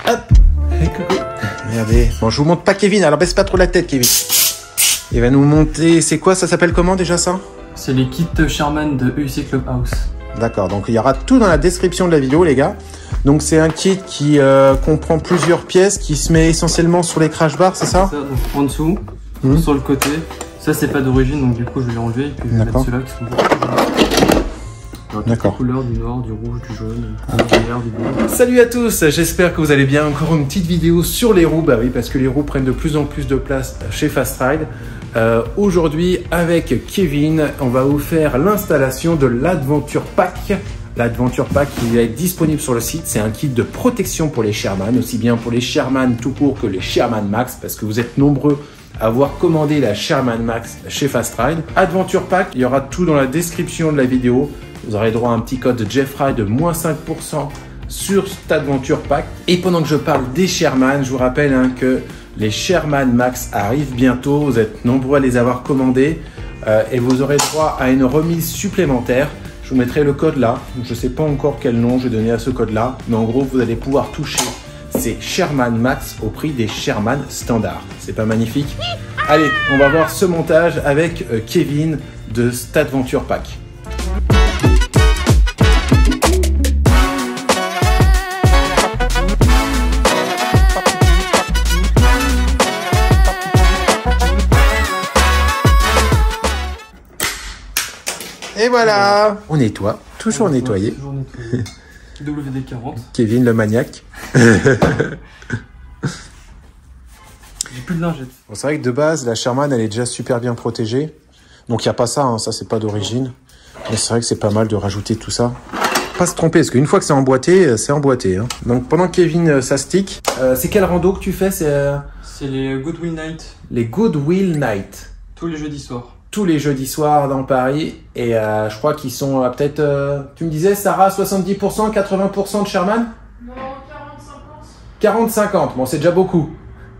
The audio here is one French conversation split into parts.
Hop. Hey, coucou. Regardez. Bon, je vous montre pas Kevin, alors baisse pas trop la tête, Kevin. Il va nous monter... C'est quoi, ça s'appelle comment déjà ça? C'est les kits Sherman de EUC Clubhouse. D'accord, donc il y aura tout dans la description de la vidéo, les gars. Donc c'est un kit qui comprend plusieurs pièces, qui se met essentiellement sur les crash bars, c'est ça? Donc en dessous, sur le côté. Ça c'est pas d'origine, donc du coup je vais l'enlever et puis je vais mettre ceux-là qui sont d'accord. Les couleurs, du noir, du rouge, du jaune, du vert, du bleu. Salut à tous, j'espère que vous allez bien. Encore une petite vidéo sur les roues, bah oui, parce que les roues prennent de plus en plus de place chez Fast Ride. Aujourd'hui, avec Kevin, on va vous faire l'installation de l'Adventure Pack. L'Adventure Pack qui va être disponible sur le site, c'est un kit de protection pour les Sherman, aussi bien pour les Sherman tout court que les Sherman Max, parce que vous êtes nombreux à avoir commandé la Sherman Max chez Fast Ride. Adventure Pack, il y aura tout dans la description de la vidéo. Vous aurez droit à un petit code Jeff Ride de moins 5% sur cet Adventure Pack. Et pendant que je parle des Sherman, je vous rappelle que les Sherman Max arrivent bientôt. Vous êtes nombreux à les avoir commandés et vous aurez droit à une remise supplémentaire. Je vous mettrai le code là. Je ne sais pas encore quel nom je vais donner à ce code là, mais en gros, vous allez pouvoir toucher ces Sherman Max au prix des Sherman standard. C'est pas magnifique? Allez, on va voir ce montage avec Kevin de cet Adventure Pack. Et voilà, on nettoie, toujours nettoyé. Toujours nettoyé. WD-40. Kevin le maniaque. J'ai plus de lingettes. Bon, c'est vrai que de base, la Sherman, elle est déjà super bien protégée. Donc il n'y a pas ça, hein, ça c'est pas d'origine. Mais c'est vrai que c'est pas mal de rajouter tout ça. Pas se tromper, parce qu'une fois que c'est emboîté, c'est emboîté. Hein. Donc pendant que Kevin s'astique, c'est quel rando que tu fais? C'est les Goodwill Night. Les Goodwill Night. Tous les jeudis soirs. Tous les jeudis soirs dans Paris. Et je crois qu'ils sont peut-être... tu me disais, Sarah, 70%, 80% de Sherman? Non, 40-50. 40-50, bon c'est déjà beaucoup.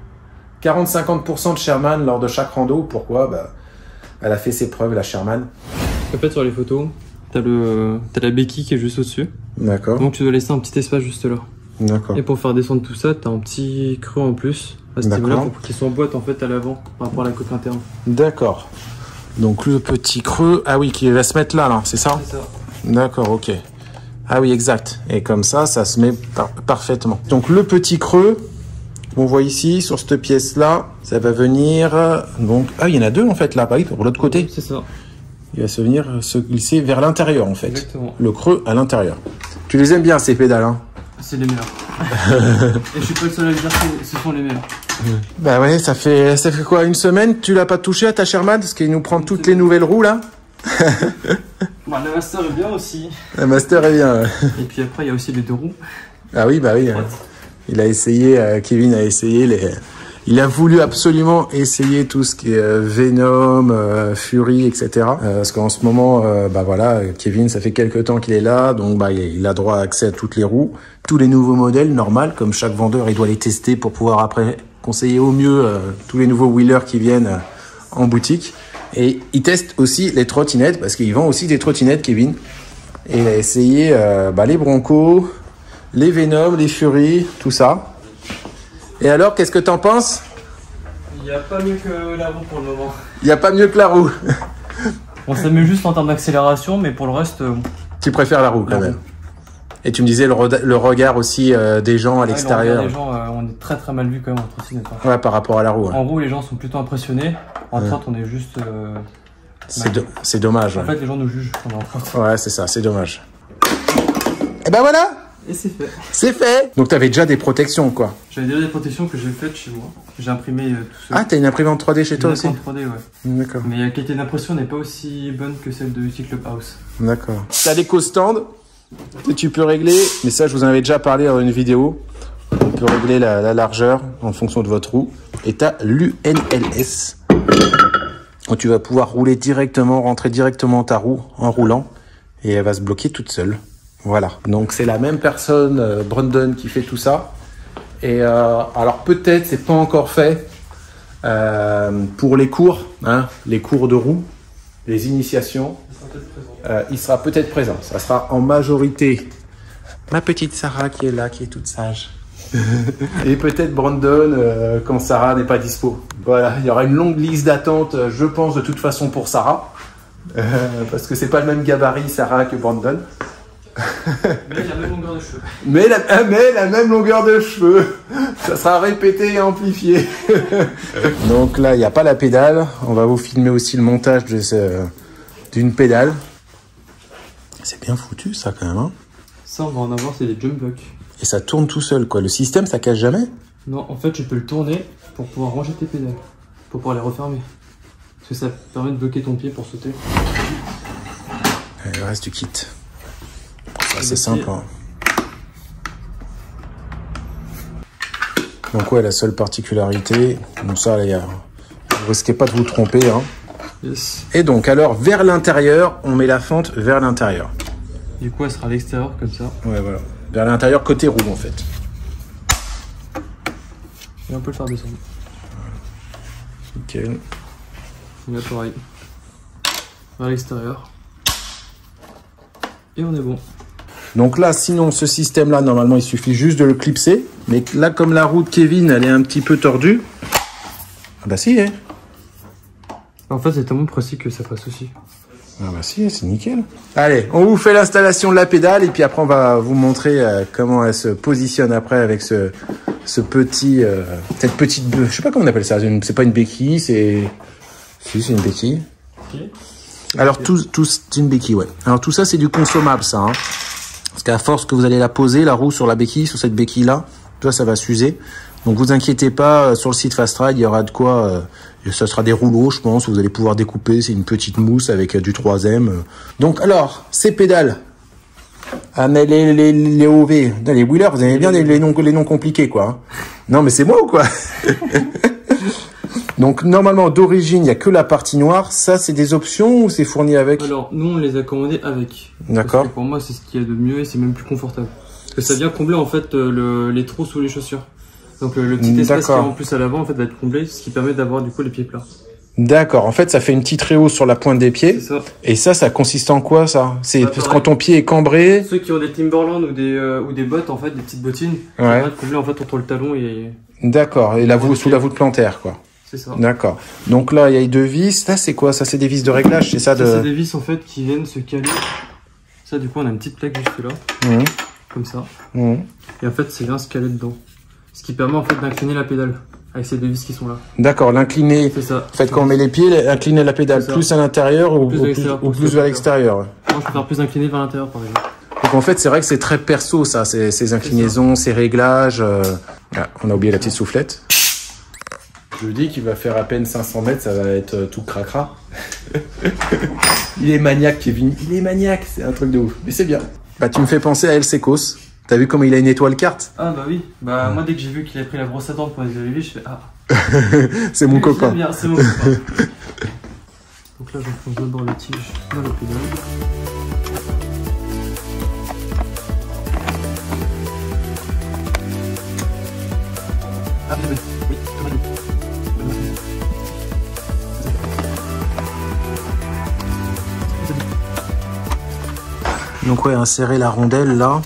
40-50% de Sherman lors de chaque rando. Pourquoi? Bah, elle a fait ses preuves, la Sherman. En fait, sur les photos, t'as la béquille qui est juste au-dessus. D'accord. Donc tu dois laisser un petit espace juste là. D'accord. Et pour faire descendre tout ça, t'as un petit creux en plus à ce niveau-là pour qu'il s'emboîte en fait à l'avant par rapport à la coque interne. D'accord. Donc le petit creux, ah oui, qui va se mettre là, c'est ça? C'est ça. D'accord, ok. Ah oui, exact. Et comme ça, ça se met parfaitement. Donc le petit creux, on voit ici, sur cette pièce-là, ça va venir... Donc, ah, il y en a deux en fait là, oui, pour l'autre côté. C'est ça. Il va se glisser vers l'intérieur en fait. Exactement. Le creux à l'intérieur. Tu les aimes bien ces pédales, hein? C'est les meilleurs. Et je suis pas le seul à le dire, ce sont les meilleurs. Bah ouais, ça fait quoi, une semaine? Tu l'as pas touché à ta Sherman? Parce qu'il nous prend toutes les nouvelles roues là. Bah, le Master est bien aussi. Le Master est bien, ouais. Et puis après, il y a aussi les deux roues. Ah oui, bah oui. Il a essayé, Kevin a essayé il a voulu absolument essayer tout ce qui est Venom, Fury, etc. Parce qu'en ce moment, bah voilà, Kevin, ça fait quelques temps qu'il est là, donc bah il a droit à accès à toutes les roues, tous les nouveaux modèles, normal, comme chaque vendeur, il doit les tester pour pouvoir après conseiller au mieux tous les nouveaux wheelers qui viennent en boutique. Et il teste aussi les trottinettes, parce qu'il vend aussi des trottinettes, Kevin. Et il a essayé les Bronco, les Venom, les Fury, tout ça. Et alors, qu'est-ce que t'en penses? Il n'y a pas mieux que la roue pour le moment. Il n'y a pas mieux que la roue. On s'amuse juste en termes d'accélération, mais pour le reste... Tu préfères la roue quand même. Et tu me disais le regard aussi des gens à l'extérieur. Les gens, on est très très mal vu quand même en trottinette. Hein. Ouais, par rapport à la roue. En roue, les gens sont plutôt impressionnés. En trotte, on est juste... c'est dommage. En fait, les gens nous jugent quand on est en trotte. Ouais, c'est ça, c'est dommage. Et ben voilà. Et c'est fait. C'est fait. Donc t'avais déjà des protections, quoi. J'avais déjà des protections que j'ai faites chez moi. J'ai imprimé tout seul. Ah, t'as une imprimante 3D chez toi aussi? Une imprimante 3D, ouais. D'accord. Mais la qualité d'impression n'est pas aussi bonne que celle de EUC Clubhouse. D'accord. T'as l'éco-stand que tu peux régler, mais ça, je vous en avais déjà parlé dans une vidéo. On peut régler la largeur en fonction de votre roue. Et t'as l'UNLS, où tu vas pouvoir rouler directement, rentrer directement ta roue en roulant, et elle va se bloquer toute seule. Voilà, donc c'est la même personne, Brandon, qui fait tout ça. Et alors peut-être, c'est pas encore fait pour les cours, les cours de roue, les initiations. Il sera peut-être présent. Ça sera en majorité ma petite Sarah qui est là, qui est toute sage. Et peut-être Brandon quand Sarah n'est pas dispo. Voilà, il y aura une longue liste d'attente, je pense, de toute façon pour Sarah. Parce que c'est pas le même gabarit Sarah que Brandon. Mais la même longueur de cheveux. Mais la même longueur de cheveux. Ça sera répété et amplifié. Donc là, il n'y a pas la pédale. On va vous filmer aussi le montage d'une pédale. C'est bien foutu ça quand même. Hein. Ça, on va en avoir, c'est des jump bucks. Et ça tourne tout seul quoi. Le système, ça casse jamais? Non, en fait, tu peux le tourner pour pouvoir ranger tes pédales. Pour pouvoir les refermer. Parce que ça permet de bloquer ton pied pour sauter. Et le reste du kit. C'est simple. Hein. Donc ouais, la seule particularité, donc ça, vous risquez pas de vous tromper. Hein. Yes. Et donc alors, vers l'intérieur, on met la fente vers l'intérieur. Du coup, elle sera à l'extérieur comme ça. Ouais, voilà. Vers l'intérieur, côté roue en fait. Et on peut le faire descendre. Nickel. Et là, pareil. Vers l'extérieur. Et on est bon. Donc là, sinon, ce système-là, normalement, il suffit juste de le clipser. Mais là, comme la roue de Kevin, elle est un petit peu tordue. Ah bah si, hein. En fait, c'est tellement précis que ça passe aussi. Ah bah si, c'est nickel. Allez, on vous fait l'installation de la pédale et puis après, on va vous montrer comment elle se positionne après avec ce petit... cette petite... Je sais pas comment on appelle ça. C'est pas une béquille, c'est... Si, c'est une béquille. Okay. Alors, c'est une béquille, ouais. Alors, tout ça, c'est du consommable, ça, hein. Parce qu'à force que vous allez la poser, la roue sur la béquille, sur cette béquille-là, toi, ça va s'user. Donc, vous inquiétez pas, sur le site Fast Ride, il y aura de quoi... ça sera des rouleaux, je pense, vous allez pouvoir découper. C'est une petite mousse avec du 3M. Donc, alors, ces pédales... Ah, mais les OV, les wheelers, vous aimez bien les noms compliqués, quoi. Hein. Non, mais c'est moi ou quoi? Donc, normalement, d'origine, il n'y a que la partie noire. Ça, c'est des options ou c'est fourni avec? Alors, nous, on les a commandés avec. D'accord. Pour moi, c'est ce qu'il y a de mieux et c'est même plus confortable. Parce que ça vient combler, en fait, les trous sous les chaussures. Donc, le petit espace qui est en plus à l'avant, en fait, va être comblé, ce qui permet d'avoir, du coup, les pieds plats. D'accord. En fait, ça fait une petite réhausse sur la pointe des pieds. C'est ça. Et ça consiste en quoi, ça? C'est parce que quand ton pied est cambré... Ceux qui ont des Timberland ou des bottes, en fait, des petites bottines, ça va être comblé, en fait, entre le talon et... D'accord. Et sous la voûte plantaire, quoi. C'est ça. D'accord. Donc là, il y a deux vis. Ça, c'est quoi? Ça, c'est des vis de réglage, c'est ça? C'est des vis, en fait, qui viennent se caler. Ça, du coup, on a une petite plaque juste là. Mmh. Comme ça. Mmh. Et en fait, c'est bien se caler dedans. Ce qui permet, en fait, d'incliner la pédale. Avec ces deux vis qui sont là. D'accord, l'incliner. C'est ça. En fait, quand on met les pieds, incliner la pédale plus à l'intérieur ou plus vers l'extérieur. Moi, je préfère plus incliner vers l'intérieur, par exemple. Donc en fait, c'est vrai que c'est très perso, ça, ces inclinaisons, ces réglages. Ah, on a oublié la petite soufflette. Je vous dis qu'il va faire à peine 500 mètres, ça va être tout cracra. Il est maniaque, Kevin. Il est maniaque, c'est un truc de ouf. Mais c'est bien. Bah, tu me fais penser à El Secos. T'as vu comment il a une étoile carte? Ah bah oui. Bah moi, dès que j'ai vu qu'il a pris la brosse à dents pour les arriver, je fais ah. C'est mon copain. Bien, c'est mon copain. Donc là, j'enfonce d'abord la tige dans la pédale. Ah oui, oui, Donc ouais, insérer la rondelle là.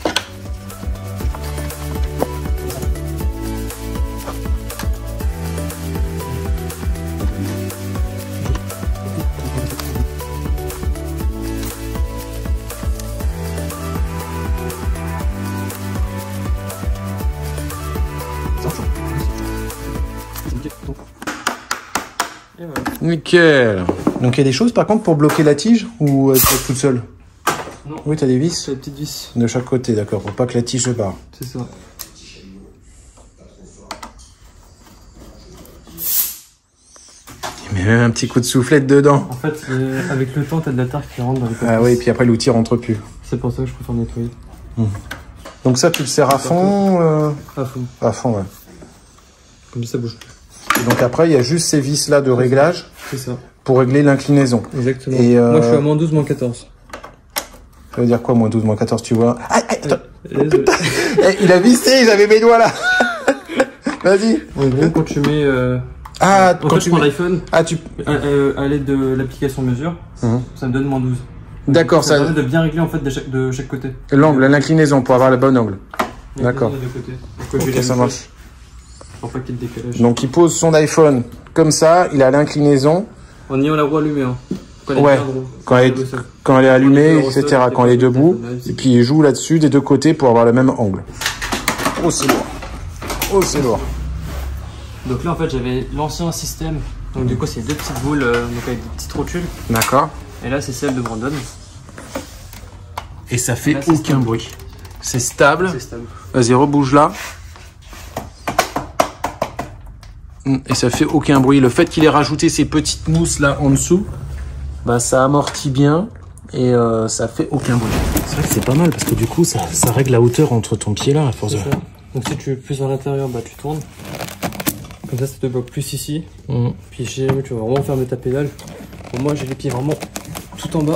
Nickel. Donc il y a des choses par contre pour bloquer la tige ou elle se bloque toute seule? Non. Oui, tu as des vis? C'est des petites vis. De chaque côté, d'accord, pour pas que la tige se barre. C'est ça. Il met même un petit coup de soufflette dedans. En fait, avec le temps, t'as de la terre qui rentre dans les côtés. Ah oui, et puis après l'outil rentre plus. C'est pour ça que je préfère nettoyer. Donc ça, tu le serres à fond À fond. À fond, ouais. Comme ça bouge plus. Et donc après, il y a juste ces vis-là de réglage. C'est ça. Pour régler l'inclinaison. Exactement. Et moi, je suis à moins 12, moins 14. Ça veut dire quoi, moins 12, moins 14, tu vois? Ah, attends. Désolé. Il a vissé, j'avais mes doigts là. Vas-y. En gros, quand tu mets... quand tu prends mets... l'iPhone, à l'aide de l'application mesure, ça me donne moins 12. D'accord, ça permet de bien régler en fait de chaque côté. L'angle, l'inclinaison pour avoir le bon angle. D'accord. Ok, ça marche. Pour pas qu'il y ait de décalage. Donc il pose son iPhone comme ça, il a l'inclinaison. En ayant la roue allumée. Hein. Quand elle est allumée, etc. Quand elle est debout. Et puis il joue là-dessus des deux côtés pour avoir le même angle. Oh, c'est lourd. Oh, c'est lourd. Donc là, en fait, j'avais l'ancien système. Donc du coup, c'est deux petites boules donc avec des petites rotules. D'accord. Et là, c'est celle de Brandon. Et ça fait aucun bruit. C'est stable. C'est stable. Vas-y, rebouge là. Et ça fait aucun bruit. Le fait qu'il ait rajouté ces petites mousses là en dessous, bah ça amortit bien et ça fait aucun bruit. C'est vrai que c'est pas mal parce que du coup, ça règle la hauteur entre ton pied là à force de... Donc si tu veux plus à l'intérieur, bah tu tournes. Comme ça te bloque plus ici. Puis si jamais tu vas vraiment fermer ta pédale. Bon, moi j'ai les pieds vraiment tout en bas.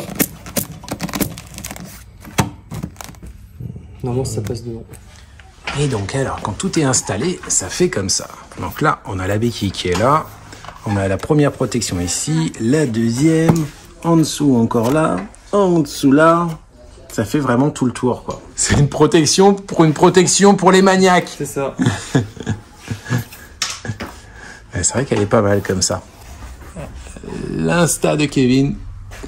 Normalement ça passe devant. Et donc alors, quand tout est installé, ça fait comme ça. Donc là, on a la béquille qui est là. On a la première protection ici, la deuxième, en dessous encore là, en dessous là. Ça fait vraiment tout le tour, quoi. C'est une protection pour les maniaques. C'est ça. C'est vrai qu'elle est pas mal comme ça. L'insta de Kevin.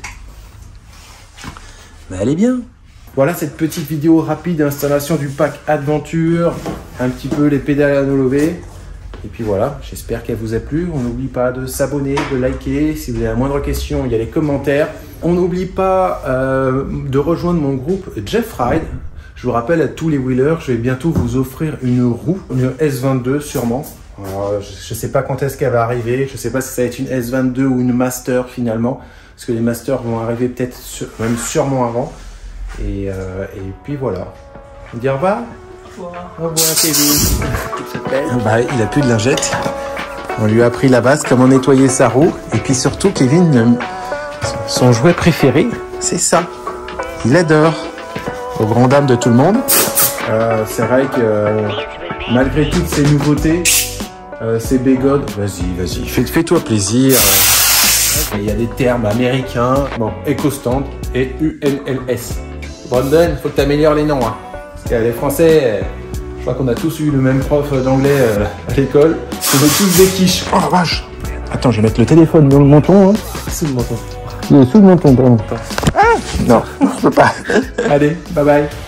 Mais elle est bien. Voilà cette petite vidéo rapide d'installation du pack Adventure. Un petit peu les pédales à lever. Et puis voilà, j'espère qu'elle vous a plu. On n'oublie pas de s'abonner, de liker. Si vous avez la moindre question, il y a les commentaires. On n'oublie pas de rejoindre mon groupe Jeff Ride. Je vous rappelle à tous les wheelers, je vais bientôt vous offrir une roue, une S22 sûrement. Alors, je ne sais pas quand est-ce qu'elle va arriver. Je ne sais pas si ça va être une S22 ou une Master finalement. Parce que les Masters vont arriver peut-être même sûrement avant. Et puis voilà. On dit au revoir. Au revoir Kevin. Bah, il a plus de lingettes. On lui a appris la base, comment nettoyer sa roue. Et puis surtout, Kevin, son jouet préféré, c'est ça. Il adore. Au grand dam de tout le monde. C'est vrai que malgré toutes ces nouveautés, ces bégodes, vas-y, fais-toi plaisir. Il y a des termes américains. Bon, EcoStand et UNLS. Brandon, faut que tu améliores les noms. Hein. Parce que les Français, je crois qu'on a tous eu le même prof d'anglais à l'école. On est tous des quiches. Oh la vache. Attends, je vais mettre le téléphone dans le menton. Hein. Sous le menton. Il est sous le menton, pardon. Ah non, je peux pas. Allez, bye bye.